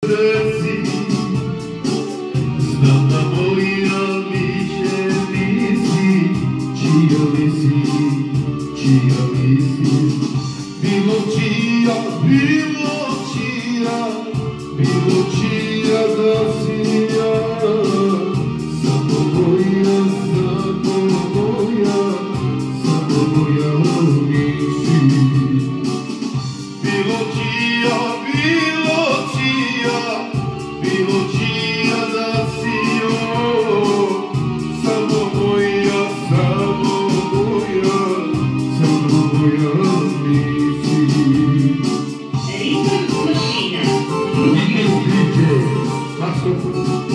reci, znam da moja više nisi, čija li si, čija li si. Bilo čija, bilo čija, bilo čija da si ja. Samo moja, samo moja, samo moja.